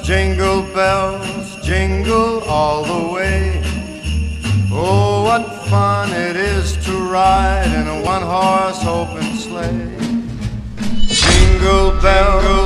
jingle bells, jingle all the way. Oh, what fun it is to ride in a one-horse open sleigh. Jingle bells,